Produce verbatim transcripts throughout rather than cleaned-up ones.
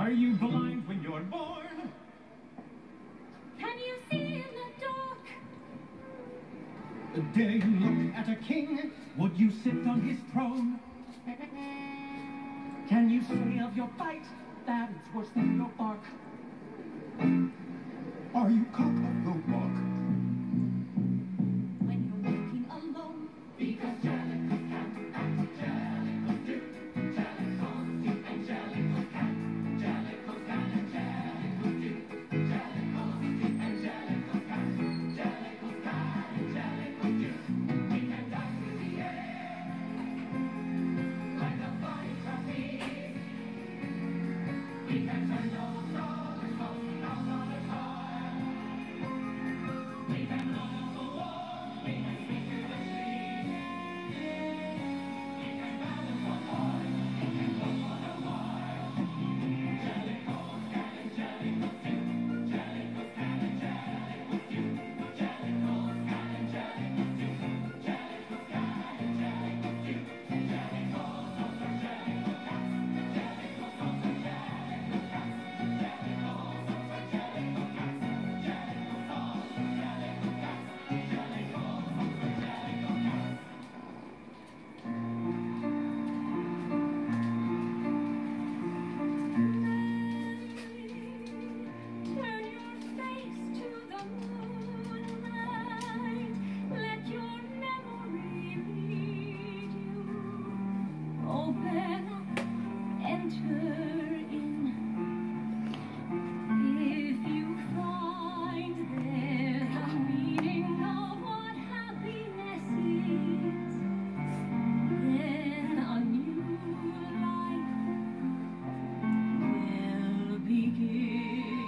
Are you blind when you're born? Can you see in the dark? Dare you look at a king? Would you sit on his throne? Can you say of your bite that it's worse than your bark? Are you cock of the walk? When you're walking alone, Because jellicles can and jellicles do. Jellicles do and jellicles can. Jellicles can and jellicles do. Jellicles do and jellicles can. Jellicles can and jellicles do. We can dive through the air like a flying trapeze. We can turn all the stars and float out on a car. We can run up the wall. We can speak to the trees. We can balance on board. We can go on a while. Jellicles can and jellicles do. Jellicles can and jellicles do. Jellicles can and jellicles do. Jellicles can and jellicles do. Jellicles also jellicle cats. Jellicles also jellicle cats. Jellicles also jellicle cats. Jellicles also jellicle cats. Jellicles also jellicle cats. turn your face to the moonlight. Let your memory lead you. Open up, enter in. If you find there's a meaning of what happiness is, then a new life will begin.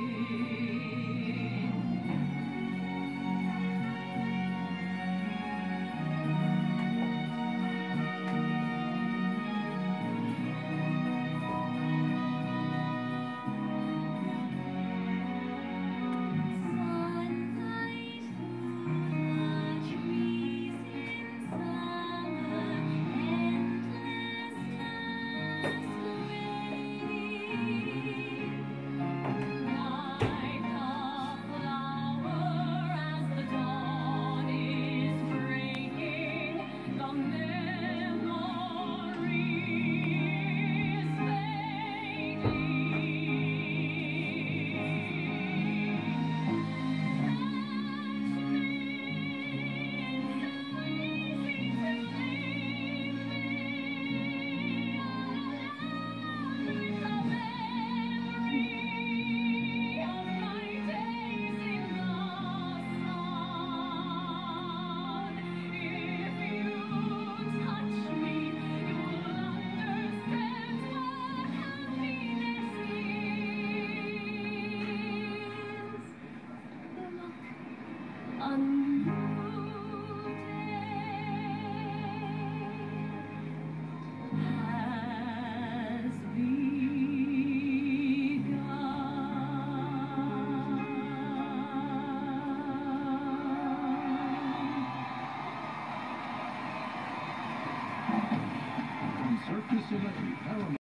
Sunlight through the trees in summer, endless masquerade. Like a flower as the dawn is breaking, the memory is fading. A new day has begun. From Cirque du Soleil, Paramount.